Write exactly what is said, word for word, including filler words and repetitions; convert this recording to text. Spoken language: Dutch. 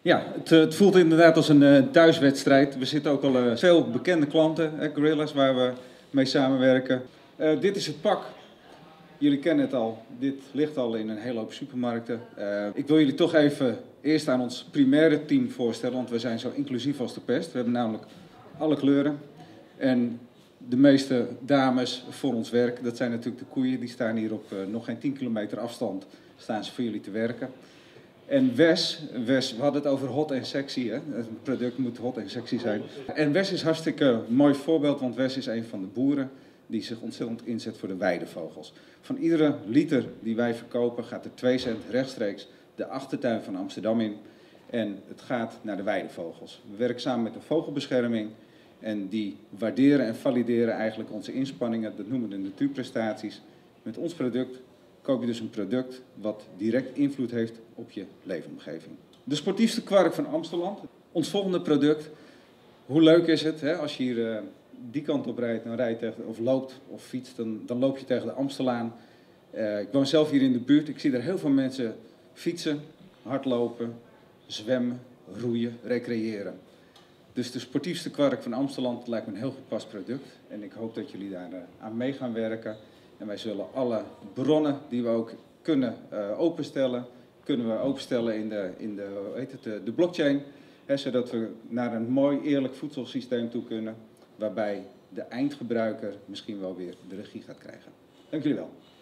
Ja, het, het voelt inderdaad als een uh, thuiswedstrijd. We zitten ook al uh, veel bekende klanten, eh, Gorillas, waar we mee samenwerken. Uh, dit is het pak. Jullie kennen het al. Dit ligt al in een hele hoop supermarkten. Uh, ik wil jullie toch even eerst aan ons primaire team voorstellen, want we zijn zo inclusief als de pest. We hebben namelijk alle kleuren. En de meeste dames voor ons werk, dat zijn natuurlijk de koeien. Die staan hier op uh, nog geen tien kilometer afstand, staan ze voor jullie te werken. En Wes, Wes, we hadden het over hot en sexy, hè? Het product moet hot en sexy zijn. En Wes is hartstikke een mooi voorbeeld, want Wes is een van de boeren die zich ontzettend inzet voor de weidevogels. Van iedere liter die wij verkopen gaat er twee cent rechtstreeks de achtertuin van Amsterdam in. En het gaat naar de weidevogels. We werken samen met de vogelbescherming en die waarderen en valideren eigenlijk onze inspanningen. Dat noemen we de natuurprestaties. Met ons product koop je dus een product wat direct invloed heeft op je leefomgeving. De sportiefste kwark van Amsteland. Ons volgende product. Hoe leuk is het, hè? Als je hier uh, die kant op rijdt, dan rijdt tegen, of loopt of fietst, dan, dan loop je tegen de Amstelaan. Uh, ik woon zelf hier in de buurt. Ik zie er heel veel mensen fietsen, hardlopen, zwemmen, roeien, recreëren. Dus de sportiefste kwark van Amsteland lijkt me een heel gepast product. En ik hoop dat jullie daar uh, aan mee gaan werken. En wij zullen alle bronnen die we ook kunnen uh, openstellen, kunnen we openstellen in de, in de, hoe heet het, de, de blockchain. Hè, zodat we naar een mooi eerlijk voedselsysteem toe kunnen, waarbij de eindgebruiker misschien wel weer de regie gaat krijgen. Dank jullie wel.